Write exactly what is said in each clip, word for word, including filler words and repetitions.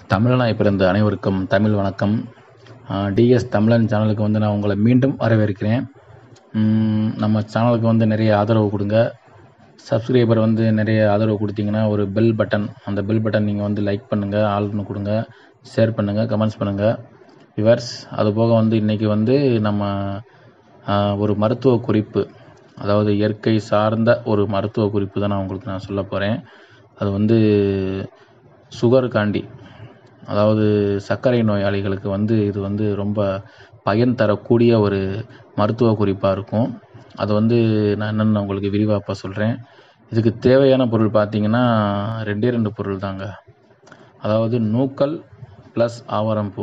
தமிழனாய் பிறந்த அனைவருக்கும் தமிழ் வணக்கம். டிஎஸ் தமிழன் சேனலுக்கு வந்து நான் உங்களை மீண்டும் வரவேற்கிறேன். நம்ம சேனலுக்கு வந்து நிறைய ஆதரவு கொடுங்க. சப்ஸ்கிரைபர் வந்து நிறைய ஆதரவு கொடுத்தீங்கன்னா ஒரு பெல் பட்டன், அந்த பெல் பட்டன் நீங்கள் வந்து லைக் பண்ணுங்கள், ஆள்னு கொடுங்க, ஷேர் பண்ணுங்கள், கமெண்ட்ஸ் பண்ணுங்கள் விவர்ஸ். அதுபோக வந்து இன்றைக்கி வந்து நம்ம ஒரு மருத்துவ குறிப்பு, அதாவது இயற்கை சார்ந்த ஒரு மருத்துவ குறிப்பு தான் நான் உங்களுக்கு நான் சொல்ல போகிறேன். அது வந்து சுகருக்காண்டி, அதாவது சர்க்கரை நோயாளிகளுக்கு வந்து இது வந்து ரொம்ப பயன் தரக்கூடிய ஒரு மருத்துவ குறிப்பாக இருக்கும். அது வந்து நான் என்னென்னு உங்களுக்கு விரிவாக இப்போ சொல்கிறேன். இதுக்கு தேவையான பொருள் பார்த்திங்கன்னா ரெண்டே ரெண்டு பொருள் தாங்க. அதாவது நூக்கல் ப்ளஸ் ஆவாரம்பூ.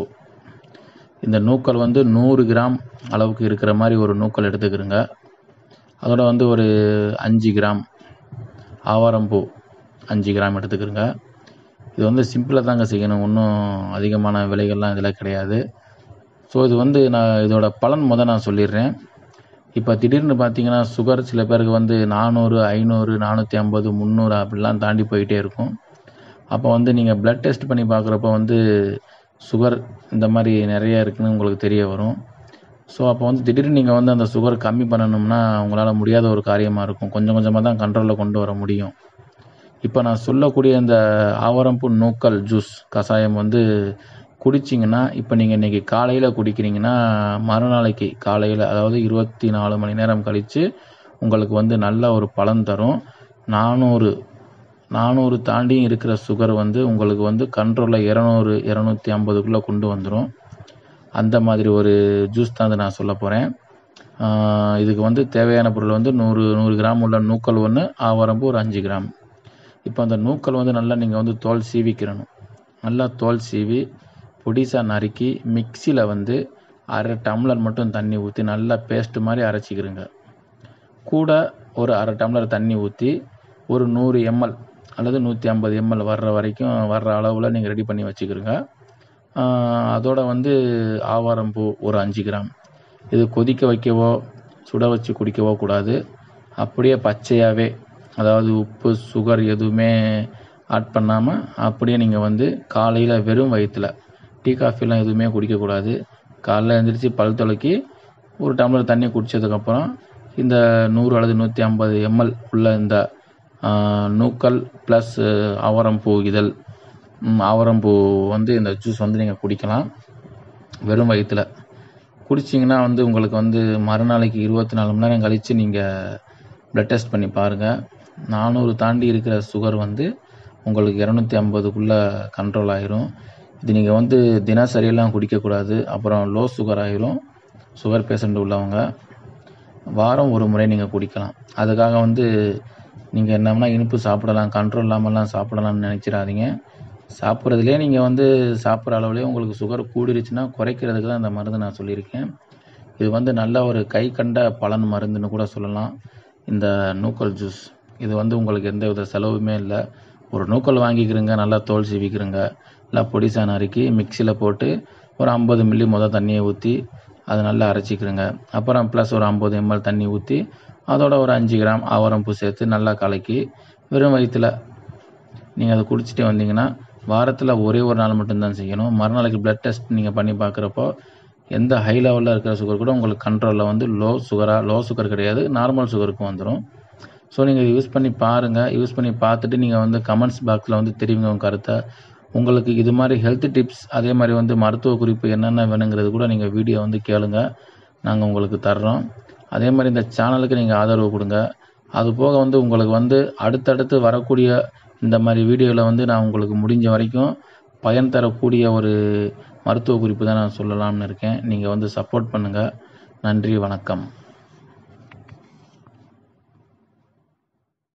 இந்த நூக்கல் வந்து நூறு கிராம் அளவுக்கு இருக்கிற மாதிரி ஒரு நூக்கல் எடுத்துக்கிறோங்க. அதோட வந்து ஒரு அஞ்சு கிராம் ஆவாரம்பூ அஞ்சு கிராம் எடுத்துக்கிறோங்க. இது வந்து சிம்பிளாக தாங்க செய்யணும், ஒன்றும் அதிகமான விலைகள்லாம் இதில் கிடையாது. ஸோ இது வந்து நான் இதோட பலன் முதல் நான் சொல்லிடுறேன். இப்போ திடீர்னு பார்த்தீங்கன்னா சுகர் சில பேருக்கு வந்து நானூறு, ஐநூறு, நானூற்றி ஐம்பது, முந்நூறு அப்படிலாம் தாண்டி போயிட்டே இருக்கும். அப்போ வந்து நீங்கள் ப்ளட் டெஸ்ட் பண்ணி பார்க்குறப்ப வந்து சுகர் இந்த மாதிரி நிறைய இருக்குதுன்னு உங்களுக்கு தெரிய வரும். ஸோ அப்போ வந்து திடீர்னு நீங்கள் வந்து அந்த சுகர் கம்மி பண்ணணும்னா உங்களால் முடியாத ஒரு காரியமாக இருக்கும். கொஞ்சம் கொஞ்சமாக தான் கண்ட்ரோலில் கொண்டு வர முடியும். இப்போ நான் சொல்லக்கூடிய இந்த ஆவாரம்பூ நூக்கல் ஜூஸ் கஷாயம் வந்து குடிச்சிங்கன்னா, இப்போ நீங்கள் இன்றைக்கி காலையில் குடிக்கிறீங்கன்னா மறுநாளைக்கு காலையில், அதாவது இருபத்தி நாலு மணி நேரம் கழித்து உங்களுக்கு வந்து நல்ல ஒரு பலன் தரும். நானூறு நானூறு தாண்டி இருக்கிற சுகர் வந்து உங்களுக்கு வந்து கண்ட்ரோலில் இரநூறு இரநூத்தி ஐம்பதுக்குள்ளே கொண்டு வந்துடும். அந்த மாதிரி ஒரு ஜூஸ் தான் அதை நான் சொல்ல போகிறேன். இதுக்கு வந்து தேவையான பொருள் வந்து நூறு நூறு கிராம் உள்ள நூக்கல் ஒன்று, ஆவாரம்பூ ஒரு அஞ்சு கிராம். இப்போ அந்த நூக்கல் வந்து நல்லா நீங்கள் வந்து தோல் சீவிக்கிறணும். நல்லா தோல் சீவி பொடிசாக நறுக்கி மிக்சியில் வந்து அரை டம்ளர் மட்டும் தண்ணி ஊற்றி நல்லா பேஸ்ட்டு மாதிரி அரைச்சிக்கிறங்க. கூட ஒரு அரை டம்ளர் தண்ணி ஊற்றி ஒரு நூறு எம்எல் அல்லது நூற்றி ஐம்பது எம்எல் வர்ற வரைக்கும் வர்ற அளவில் நீங்கள் ரெடி பண்ணி வச்சுக்கிறங்க. அதோட வந்து ஆவாரம்பூ ஒரு அஞ்சு கிராம். இது கொதிக்க வைக்கவோ சுட வச்சு குடிக்கவோ கூடாது. அப்படியே பச்சையாகவே, அதாவது உப்பு சுகர் எதுவுமே ஆட் பண்ணாமல் அப்படியே நீங்கள் வந்து காலையில் வெறும் வயிற்றில், டீ காஃபிலாம் எதுவுமே குடிக்கக்கூடாது. காலையில் எழுந்திரிச்சு பல் துலக்கி ஒரு டம்ளர் தண்ணி குடித்ததுக்கப்புறம் இந்த நூறு அல்லது நூற்றி ஐம்பது எம்எல் உள்ள இந்த நூக்கல் ப்ளஸ் ஆவாரம்பூ இதழ் ஆவாரம்பூ வந்து இந்த ஜூஸ் வந்து நீங்கள் குடிக்கலாம் வெறும் வயிற்றில். குடிச்சிங்கன்னா வந்து உங்களுக்கு வந்து மறுநாளைக்கு இருபத்தி நாலு மணி நேரம் கழித்து நீங்கள் ப்ளட் டெஸ்ட் பண்ணி பாருங்கள். நானூறு தாண்டி இருக்கிற சுகர் வந்து உங்களுக்கு இரநூத்தி ஐம்பதுக்குள்ளே கண்ட்ரோல் ஆகிரும். இது நீங்கள் வந்து தினசரியெல்லாம் குடிக்கக்கூடாது, அப்புறம் லோ சுகர் ஆகிரும். சுகர் பேஷண்ட் உள்ளவங்க வாரம் ஒரு முறை நீங்கள் குடிக்கலாம். அதுக்காக வந்து நீங்கள் என்னம்னா இனிப்பு சாப்பிடலாம், கண்ட்ரோல் இல்லாமல்லாம் சாப்பிடலாம்னு நினச்சிடாதீங்க. சாப்பிட்றதுலேயே நீங்கள் வந்து சாப்பிட்ற அளவுலேயே உங்களுக்கு சுகர் கூடிருச்சுன்னா குறைக்கிறதுக்கு தான் இந்த மருந்து நான் சொல்லியிருக்கேன். இது வந்து நல்ல ஒரு கை கண்ட பலன் மருந்துன்னு கூட சொல்லலாம் இந்த நூக்கல் ஜூஸ். இது வந்து உங்களுக்கு எந்த வித செலவுமே இல்லை. ஒரு நூக்கல் வாங்கிக்கிறங்க, நல்லா தோல் சீவிக்கிறங்க, நல்லா பொடிசா நறுக்கி மிக்சியில் போட்டு ஒரு ஐம்பது மில்லி மொதல் தண்ணியை ஊற்றி அதை நல்லா அரைச்சிக்கிறங்க. அப்புறம் ப்ளஸ் ஒரு ஐம்பது எம்எல் தண்ணி ஊற்றி அதோட ஒரு அஞ்சு கிராம் ஆவாரம்பூ சேர்த்து நல்லா கலக்கி வெறும் வயிற்றில் நீங்கள் அதை குடிச்சிட்டே வந்தீங்கன்னா வாரத்தில் ஒரே ஒரு நாள் மட்டும்தான் செய்யணும். மறுநாளைக்கு ப்ளட் டெஸ்ட் நீங்கள் பண்ணி பார்க்குறப்போ எந்த ஹை லெவலில் இருக்கிற சுகர் கூட உங்களுக்கு கண்ட்ரோலில் வந்து லோ சுகராக, லோ சுகர் கிடையாது, நார்மல் சுகருக்கு வந்துடும். ஸோ நீங்கள் யூஸ் பண்ணி பாருங்கள். யூஸ் பண்ணி பார்த்துட்டு நீங்கள் வந்து கமெண்ட்ஸ் பாக்ஸில் வந்து தெரிவிங்க உங்கள் கருத்தை. உங்களுக்கு இது மாதிரி ஹெல்த் டிப்ஸ், அதே மாதிரி வந்து மருத்துவ குறிப்பு என்னென்ன வேணுங்கிறது கூட நீங்கள் வீடியோ வந்து கேளுங்க, நாங்கள் உங்களுக்கு தர்றோம். அதே மாதிரி இந்த சேனலுக்கு நீங்கள் ஆதரவு கொடுங்க. அது போக வந்து உங்களுக்கு வந்து அடுத்தடுத்து வரக்கூடிய இந்த மாதிரி வீடியோவில் வந்து நான் உங்களுக்கு முடிஞ்ச வரைக்கும் பயன் தரக்கூடிய ஒரு மருத்துவ குறிப்பு தான் நான் சொல்லலாம்னு இருக்கேன். நீங்கள் வந்து சப்போர்ட் பண்ணுங்கள். நன்றி, வணக்கம்.